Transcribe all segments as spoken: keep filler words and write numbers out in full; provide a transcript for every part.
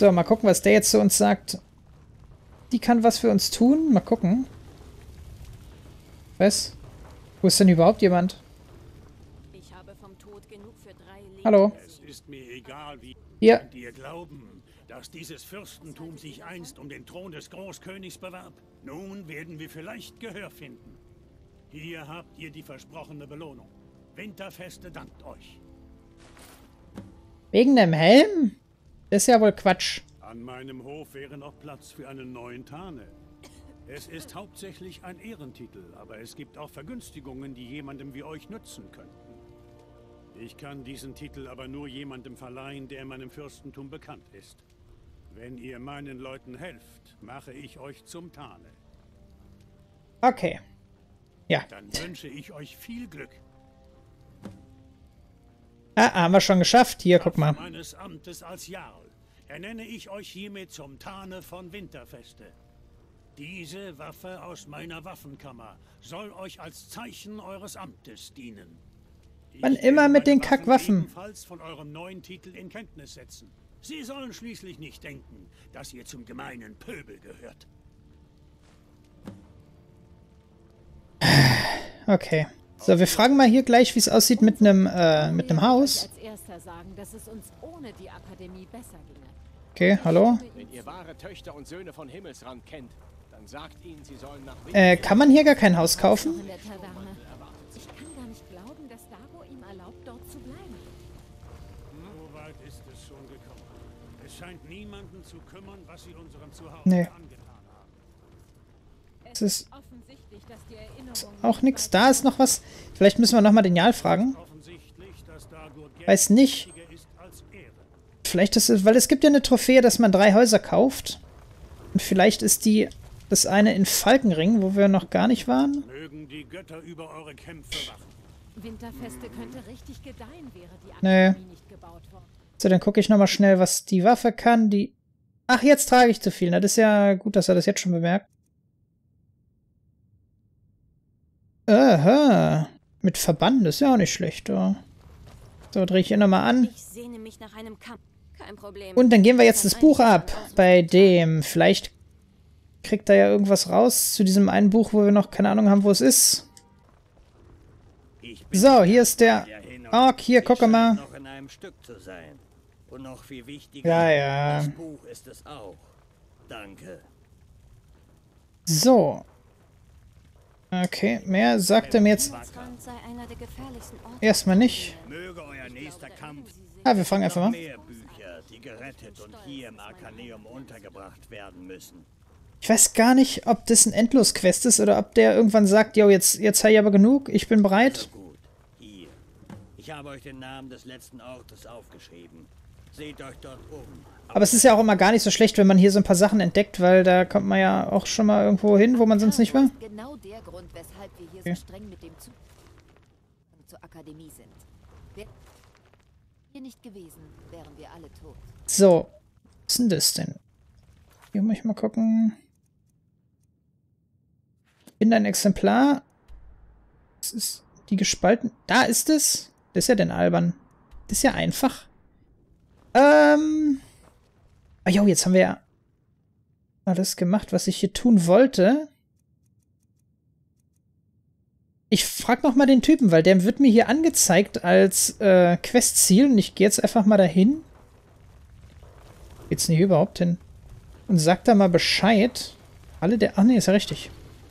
So, mal gucken, was der jetzt zu uns sagt. Die kann was für uns tun. Mal gucken. Was? Wo ist denn überhaupt jemand? Ich habe vom Tod genug für drei Leben. Hallo. Es ist mir egal, wie Hier. ihr glauben, dass dieses Fürstentum sich einst um den Thron des Großkönigs bewarb. Nun werden wir vielleicht Gehör finden. Hier habt ihr die versprochene Belohnung. Winterfeste dankt euch. Wegen dem Helm? Das ist ja wohl Quatsch. An meinem Hof wäre noch Platz für einen neuen Tane. Es ist hauptsächlich ein Ehrentitel, aber es gibt auch Vergünstigungen, die jemandem wie euch nützen könnten. Ich kann diesen Titel aber nur jemandem verleihen, der in meinem Fürstentum bekannt ist. Wenn ihr meinen Leuten helft, mache ich euch zum Tane. Okay. Ja. Dann wünsche ich euch viel Glück. Ah, haben wir schon geschafft. Hier, guck mal. Meines Amtes als Jarl ernenne ich euch hiermit zum Tane von Winterfeste. Diese Waffe aus meiner Waffenkammer soll euch als Zeichen eures Amtes dienen. Wann immer mit den Kackwaffen. Ebenfalls von eurem neuen Titel in Kenntnis setzen. Sie sollen schließlich nicht denken, dass ihr zum gemeinen Pöbel gehört. Okay. So, wir fragen mal hier gleich, wie es aussieht mit einem äh, mit einem Haus. Als erster sagen, dass es uns ohne die Akademie besser ginge. Okay, hallo. Wenn ihr wahre Töchter und Söhne von Himmelsrand kennt, dann sagt ihnen, sie sollen nach Äh, kann man hier gar kein Haus kaufen? In der Taverne. Ich kann gar nicht glauben, dass Dago ihm erlaubt, dort zu bleiben. So weit ist es schon gekommen. Es scheint niemanden zu kümmern, was sie unserem Zuhause Nee. angetan haben. Es ist Offensichtlich, dass die Erinnerung auch nichts. Da ist noch was. Vielleicht müssen wir nochmal den Jarl fragen. Offensichtlich, dass Dagur Geld Weiß nicht. wichtiger ist als Ehre. Vielleicht ist es, weil es gibt ja eine Trophäe, dass man drei Häuser kauft. Und vielleicht ist die das eine in Falkenring, wo wir noch gar nicht waren. Mögen die Götter über eure Kämpfe wachen. Winterfeste könnte richtig gedeihen, wäre die Nee. Akademie nicht gebaut worden. So, dann gucke ich nochmal schnell, was die Waffe kann. Die. Ach, jetzt trage ich zu viel. Na, das ist ja gut, dass er das jetzt schon bemerkt. Aha. Mit Verband ist ja auch nicht schlecht. Oh. So, drehe ich hier nochmal an. Ich sehne mich nach einem Kampf. Kein Problem. Und dann gehen wir jetzt das Buch ab. Bei dem. Vielleicht kriegt er ja irgendwas raus zu diesem einen Buch, wo wir noch keine Ahnung haben, wo es ist. Ich bin So, hier ist der hin und Ork. Hier, ich guck scheint mal. noch in einem Stück zu sein. Und noch viel wichtiger, Ja, ja. das Buch ist es auch. Danke. So. Okay, mehr sagt er mir jetzt Himmelsrand sei einer der gefährlichsten Orte. erstmal nicht. Möge euer nächster Kampf Ah, wir fangen einfach noch mal. mehr Bücher, die gerettet und hier im Arkaneum untergebracht werden müssen. Ich weiß gar nicht, ob das ein Endlos-Quest ist oder ob der irgendwann sagt, jo, jetzt, jetzt habe ich aber genug, ich bin bereit. Gut, hier. Ich habe euch den Namen des letzten Ortes aufgeschrieben. Seht euch dort um. Aber es ist ja auch immer gar nicht so schlecht, wenn man hier so ein paar Sachen entdeckt, weil da kommt man ja auch schon mal irgendwo hin, wo man sonst nicht war. Das ist genau der Grund, weshalb wir hier Okay. so streng mit dem Zugang zur Akademie sind. Wären wir nicht gewesen, wären wir alle tot. So, was ist denn das denn? Hier muss ich mal gucken. Finde ein Exemplar. Das ist die gespalten. Da ist es. Das ist ja denn albern. Das ist ja einfach. Ähm. Ah jo, jetzt haben wir ja alles gemacht, was ich hier tun wollte. Ich frag noch mal den Typen, weil der wird mir hier angezeigt als äh, Questziel. Und ich gehe jetzt einfach mal dahin. Geht's nicht überhaupt hin? Und sag da mal Bescheid. Alle der... Ach nee, ist ja richtig.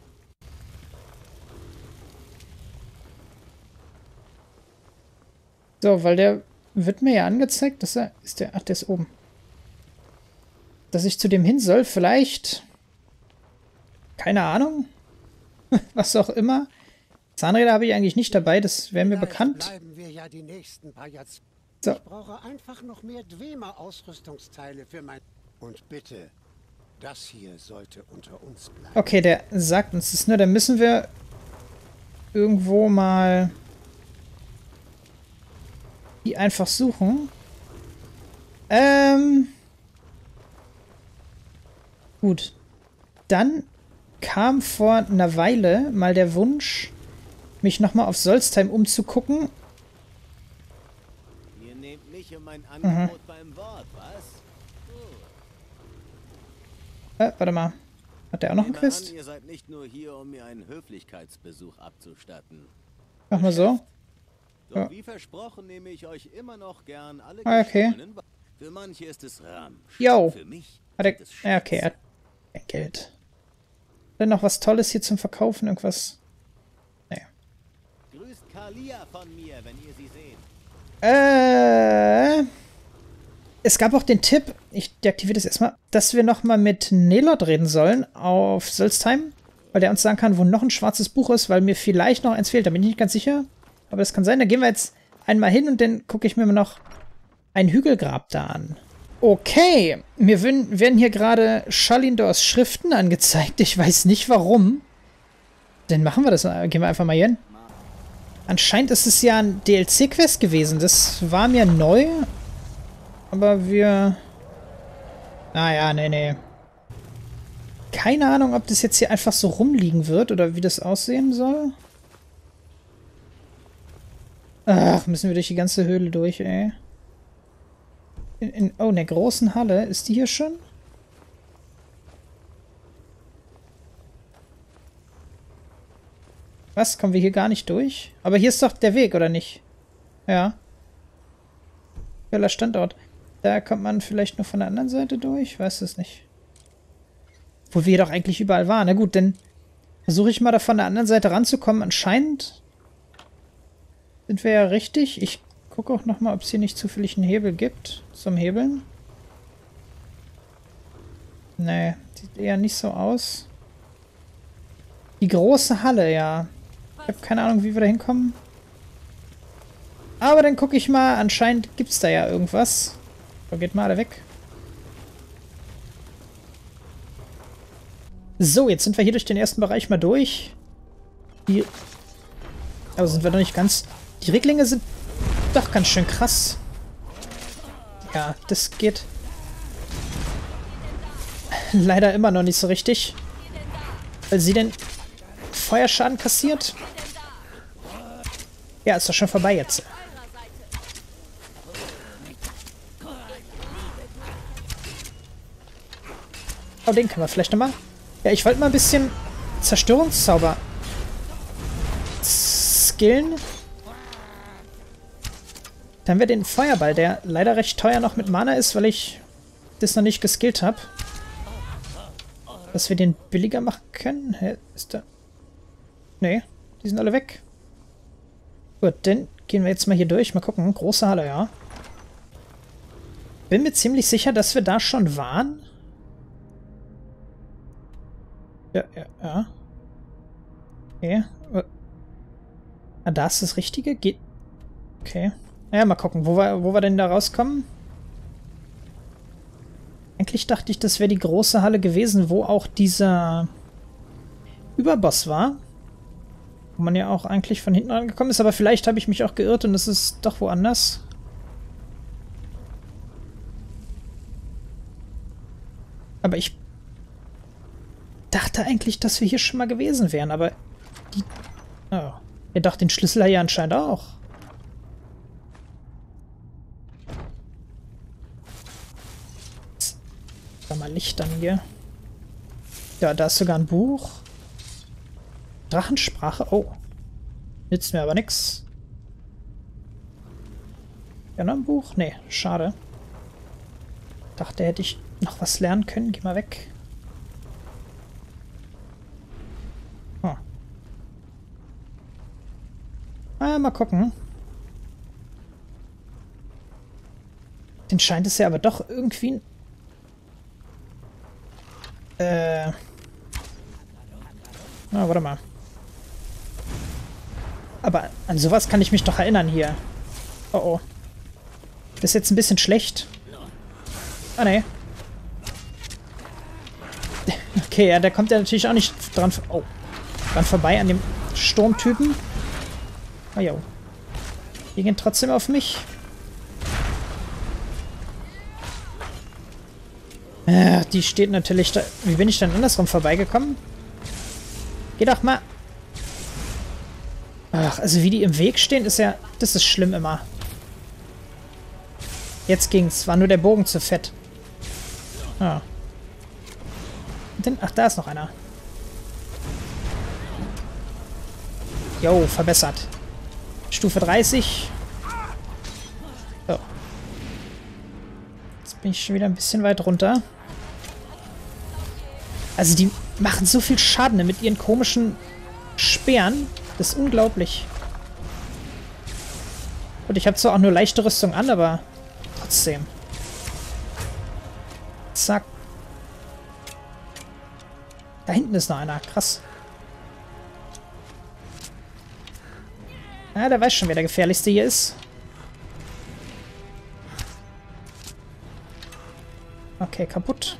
So, weil der wird mir ja angezeigt, dass er... Ist der... Ach, der ist oben. Dass ich zu dem hin soll, vielleicht... Keine Ahnung. Was auch immer. Zahnräder habe ich eigentlich nicht dabei, das wäre mir Vielleicht bekannt. Bleiben wir ja die nächsten paar Jahrzehnte. So. Ich brauche einfach noch mehr Dwemer-Ausrüstungsteile für mein... Und bitte, das hier sollte unter uns bleiben. Okay, der sagt uns das nur, dann müssen wir irgendwo mal die einfach suchen. Ähm. Gut. Dann kam vor einer Weile mal der Wunsch, mich nochmal auf Solstheim umzugucken. Ihr nehmt mich und mein Angebot beim Wort, was? Äh, warte mal. Hat der auch noch einen Nehme an, Quest? ihr seid nicht nur hier, um mir einen Höflichkeitsbesuch abzustatten. Mach mal so. Doch Ja. wie versprochen nehme ich euch immer noch gern alle Ah, okay. gestohlenen Wa- Für manche ist es Ramsch. Jo. Für mich Hat er, sind es ja, okay, er hat kein Geld. Denn noch was Tolles hier zum Verkaufen? Irgendwas? Nee. Grüßt Kalia von mir, wenn ihr sie seht. Äh. Es gab auch den Tipp, ich deaktiviere das erstmal, dass wir nochmal mit Nelot reden sollen auf Solstheim, weil der uns sagen kann, wo noch ein schwarzes Buch ist, weil mir vielleicht noch eins fehlt. Da bin ich nicht ganz sicher. Aber das kann sein. Da gehen wir jetzt einmal hin und dann gucke ich mir mal noch ein Hügelgrab da an. Okay, mir werden hier gerade Shalindors Schriften angezeigt. Ich weiß nicht warum. Dann machen wir das. Gehen wir einfach mal hier hin. Anscheinend ist es ja ein D L C-Quest gewesen. Das war mir neu. Aber wir... Naja, nee, nee. Keine Ahnung, ob das jetzt hier einfach so rumliegen wird oder wie das aussehen soll. Ach, müssen wir durch die ganze Höhle durch, ey. In, in, oh, in der großen Halle. Ist die hier schon? Was? Kommen wir hier gar nicht durch? Aber hier ist doch der Weg, oder nicht? Ja. Welcher Standort? Da kommt man vielleicht nur von der anderen Seite durch? Weiß es nicht. Wo wir doch eigentlich überall waren. Na gut, dann versuche ich mal da von der anderen Seite ranzukommen. Anscheinend sind wir ja richtig. Ich gucke auch nochmal, ob es hier nicht zufällig einen Hebel gibt zum Hebeln. Nee, sieht eher nicht so aus. Die große Halle, ja. Ich habe keine Ahnung, wie wir da hinkommen. Aber dann gucke ich mal. Anscheinend gibt es da ja irgendwas. So, geht mal alle weg. So, jetzt sind wir hier durch den ersten Bereich mal durch. Die... Aber sind wir noch nicht ganz... Die Reglinge sind doch ganz schön krass. Ja, das geht leider immer noch nicht so richtig. Weil sie den Feuerschaden kassiert. Ja, ist doch schon vorbei jetzt. Oh, den können wir vielleicht nochmal. Ja, ich wollte mal ein bisschen Zerstörungszauber skillen. Dann haben wir den Feuerball, der leider recht teuer noch mit Mana ist, weil ich das noch nicht geskillt habe. Dass wir den billiger machen können. Hä, ist da... Nee, die sind alle weg. Gut, dann gehen wir jetzt mal hier durch. Mal gucken. Große Halle, ja. Bin mir ziemlich sicher, dass wir da schon waren. Ja, ja, ja. Okay. Ah, da ist das Richtige. Geht... Okay. Ja, mal gucken, wo wir, wo wir denn da rauskommen. Eigentlich dachte ich, das wäre die große Halle gewesen, wo auch dieser Überboss war. Wo man ja auch eigentlich von hinten angekommen ist, aber vielleicht habe ich mich auch geirrt und es ist doch woanders. Aber ich dachte eigentlich, dass wir hier schon mal gewesen wären, aber die... Oh. Ja, doch, den Schlüssel hat ja anscheinend auch. Da mal Licht an hier. Ja, da ist sogar ein Buch. Drachensprache. Oh. Nützt mir aber nix. Ja, noch ein Buch? Nee, schade. Dachte, hätte ich noch was lernen können. Geh mal weg. Oh. Ah, mal gucken. Den scheint es ja aber doch irgendwie... Äh... Ah, warte mal. Aber an sowas kann ich mich doch erinnern hier. Oh oh. Das ist jetzt ein bisschen schlecht. Ah, ne. Okay, ja, der kommt ja natürlich auch nicht dran... Oh. Dran vorbei an dem Sturmtypen. Oh, jo. Die gehen trotzdem auf mich. Ja, die steht natürlich da... Wie bin ich dann andersrum vorbeigekommen? Geh doch mal... Ach, also wie die im Weg stehen, ist ja... Das ist schlimm immer. Jetzt ging's. War nur der Bogen zu fett. Ah. denn? Ach, da ist noch einer. Jo, verbessert. Stufe dreißig. So. Jetzt bin ich schon wieder ein bisschen weit runter. Also die machen so viel Schaden mit ihren komischen Speeren. Das ist unglaublich. Und ich habe zwar auch nur leichte Rüstung an, aber trotzdem. Zack. Da hinten ist noch einer. Krass. Ja, der weiß schon, wer der gefährlichste hier ist. Okay, kaputt.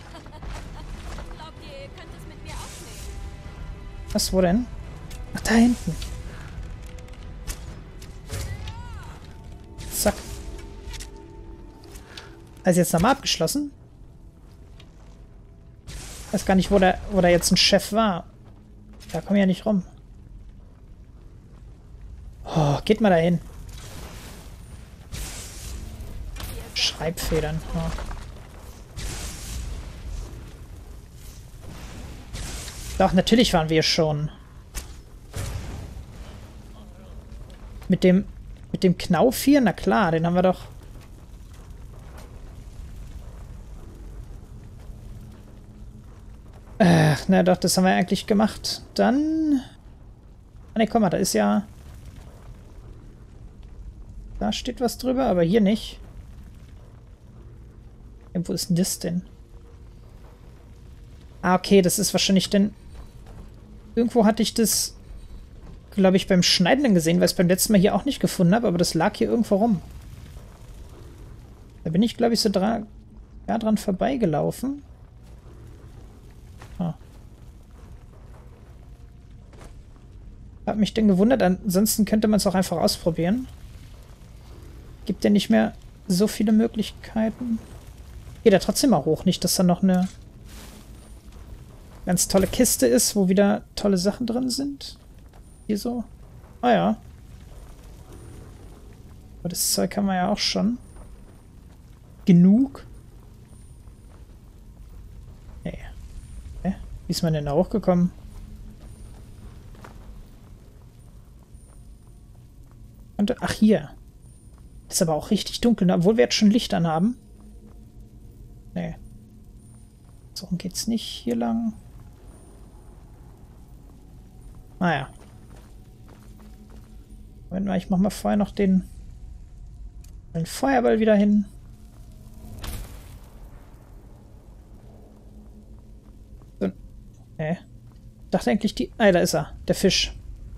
Was, wo denn? Ach, da hinten. Zack. Also jetzt nochmal abgeschlossen. Ich weiß gar nicht, wo da, wo da jetzt ein Chef war. Da komme ich ja nicht rum. Oh, geht mal dahin. Schreibfedern. Oh. Doch, natürlich waren wir schon. Mit dem, mit dem Knauf hier? Na klar, den haben wir doch. Ach, na doch, das haben wir eigentlich gemacht. Dann... Ah, ne, komm mal, da ist ja... Da steht was drüber, aber hier nicht. Ja, wo ist denn das denn? Ah, okay, das ist wahrscheinlich denn... Irgendwo hatte ich das, glaube ich, beim Schneiden dann gesehen, weil ich es beim letzten Mal hier auch nicht gefunden habe, aber das lag hier irgendwo rum. Da bin ich, glaube ich, so dra ja, dran vorbeigelaufen. Ah. Hab mich denn gewundert, ansonsten könnte man es auch einfach ausprobieren. Gibt ja nicht mehr so viele Möglichkeiten. Geht ja trotzdem mal hoch, nicht, dass da noch eine ganz tolle Kiste ist, wo wieder tolle Sachen drin sind. Hier so. Ah ja. Aber das Zeug haben wir ja auch schon. Genug. Nee. Hä? Wie ist man denn da hochgekommen? Und, ach, hier. Ist aber auch richtig dunkel, obwohl wir jetzt schon Licht anhaben. Nee. So geht's nicht hier lang. Naja. Moment mal, ich mach mal vorher noch den, den Feuerball wieder hin. So. Nee. Ich dachte eigentlich die... Ah, da ist er. Der Fisch.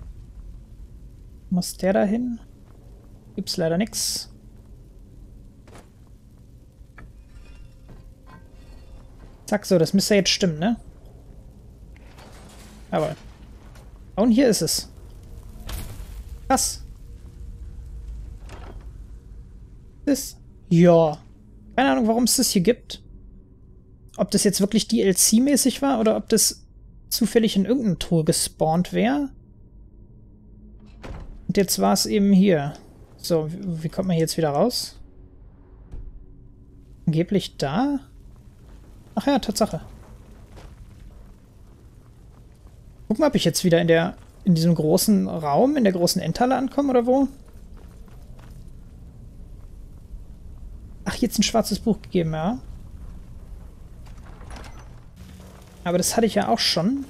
Muss der da hin? Gibt's leider nichts. Zack, so, das müsste jetzt stimmen, ne? Jawohl. Und hier ist es. Krass. Das? Ja. Keine Ahnung, warum es das hier gibt. Ob das jetzt wirklich D L C-mäßig war oder ob das zufällig in irgendeiner Truhe gespawnt wäre. Und jetzt war es eben hier. So, wie, wie kommt man hier jetzt wieder raus? Angeblich da? Ach ja, Tatsache. Guck mal, ob ich jetzt wieder in der in diesem großen Raum, in der großen Endhalle ankomme oder wo? Ach, jetzt ein schwarzes Buch gegeben, ja. Aber das hatte ich ja auch schon.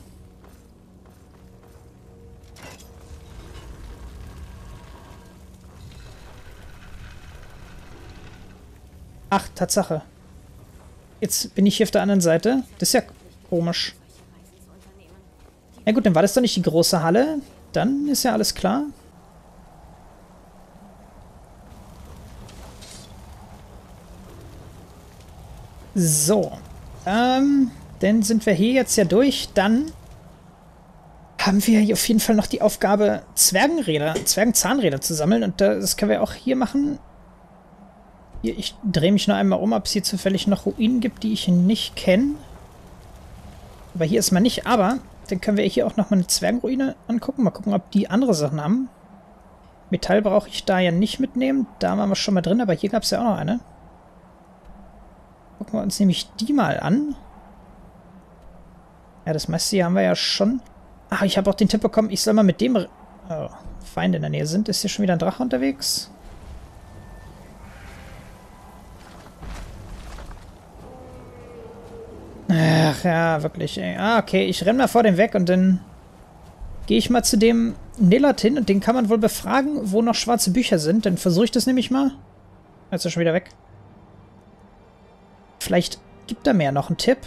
Ach, Tatsache. Jetzt bin ich hier auf der anderen Seite. Das ist ja komisch. Na gut, dann war das doch nicht die große Halle. Dann ist ja alles klar. So. Ähm, dann sind wir hier jetzt ja durch. Dann haben wir hier auf jeden Fall noch die Aufgabe, Zwergenräder, Zwergenzahnräder zu sammeln. Und das können wir auch hier machen. Hier, ich drehe mich noch einmal um, ob es hier zufällig noch Ruinen gibt, die ich nicht kenne. Aber hier ist man nicht. Aber dann können wir hier auch noch mal eine Zwergenruine angucken. Mal gucken, ob die andere Sachen haben. Metall brauche ich da ja nicht mitnehmen. Da waren wir schon mal drin, aber hier gab es ja auch noch eine. Gucken wir uns nämlich die mal an. Ja, das meiste hier haben wir ja schon. Ach, ich habe auch den Tipp bekommen, ich soll mal mit dem oh, Feinde in der Nähe sind. Ist hier schon wieder ein Drache unterwegs? Ach ja, wirklich, ey. Ah, okay, ich renn mal vor dem weg und dann gehe ich mal zu dem Nillard hin und den kann man wohl befragen, wo noch schwarze Bücher sind. Dann versuche ich das nämlich mal. Jetzt ist er schon wieder weg. Vielleicht gibt er mir noch einen Tipp.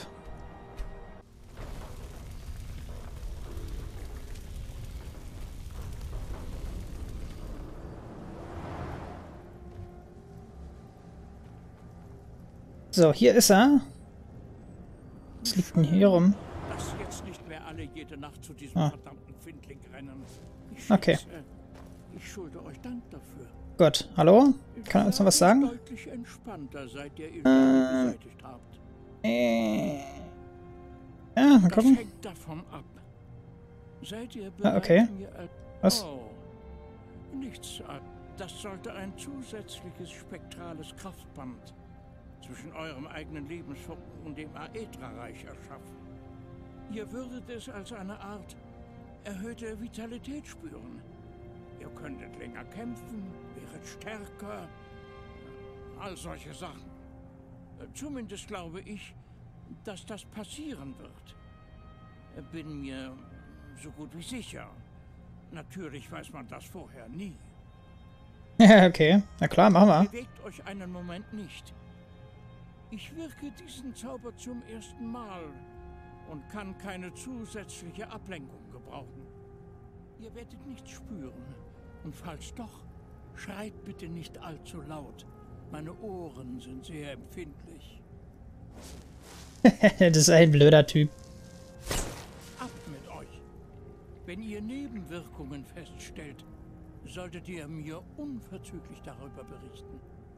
So, hier ist er. Was liegt denn hier rum? Dass jetzt nicht mehr alle jede Nacht zu diesem Ah. verdammten Findling rennen. Ich Okay. schätze, ich schulde euch Dank dafür. Gut, hallo? Kann er uns noch was sagen? Deutlich entspannter, seit ihr ihn Äh. beseitigt habt. Äh. Ja, mal Das gucken. hängt davon ab. Seid ihr Ah, bereit, okay. mir ein... Was? Oh, nichts ab. Das sollte ein zusätzliches spektrales Kraftband zwischen eurem eigenen Lebensfunken und dem Aetra-Reich erschaffen. Ihr würdet es als eine Art erhöhte Vitalität spüren. Ihr könntet länger kämpfen, wäret stärker, all solche Sachen. Zumindest glaube ich, dass das passieren wird. Bin mir so gut wie sicher. Natürlich weiß man das vorher nie. Ja, okay. Na klar, machen wir. Bewegt euch einen Moment nicht. Ich wirke diesen Zauber zum ersten Mal und kann keine zusätzliche Ablenkung gebrauchen. Ihr werdet nichts spüren. Und falls doch, schreit bitte nicht allzu laut. Meine Ohren sind sehr empfindlich. Das ist ein blöder Typ. Ab mit euch. Wenn ihr Nebenwirkungen feststellt, solltet ihr mir unverzüglich darüber berichten.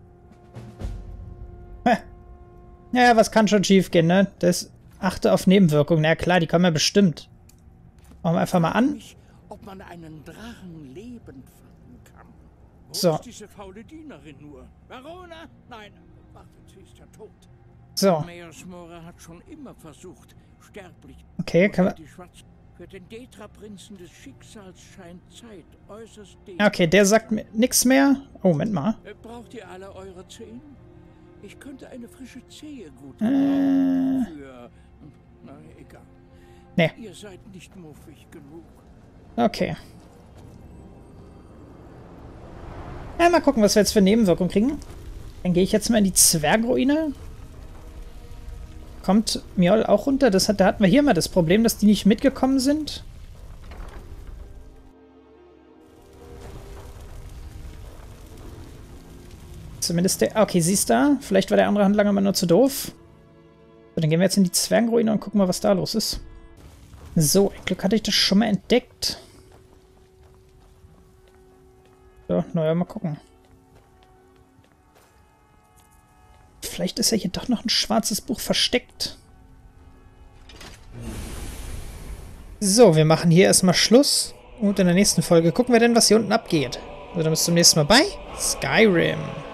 Ja, was kann schon schief gehen, ne? Das achte auf Nebenwirkungen. Na klar, die kommen ja bestimmt. Machen wir einfach mal an. Mich, ob man einen Drachen lebend fangen kann. Wo So. ist diese faule Dienerin nur? Varona? Nein, wartet, sie ist ja tot. So. Meersmora hat schon immer versucht, sterblich... Okay, kann man... Die Schwarz Für den Detra-Prinzen des Schicksals scheint Zeit äußerst... Okay, der sagt mir nichts mehr. Oh, Moment mal. Äh, Braucht ihr alle eure Zehen? Ich könnte eine frische Zehe gut Äh. gebrauchen für... Na, egal. Nee. Ihr seid nicht muffig genug. Okay. Ja, mal gucken, was wir jetzt für Nebenwirkungen kriegen. Dann gehe ich jetzt mal in die Zwergruine. Kommt Mjoll auch runter? Das hat, da hatten wir hier mal das Problem, dass die nicht mitgekommen sind. Zumindest der... Okay, sie ist da. Vielleicht war der andere Handlanger mal nur zu doof. So, dann gehen wir jetzt in die Zwergenruine und gucken mal, was da los ist. So, ein Glück hatte ich das schon mal entdeckt. So, naja, mal gucken. Vielleicht ist ja hier doch noch ein schwarzes Buch versteckt. So, wir machen hier erstmal Schluss. Und in der nächsten Folge gucken wir dann, was hier unten abgeht. Also dann bis zum nächsten Mal bei Skyrim.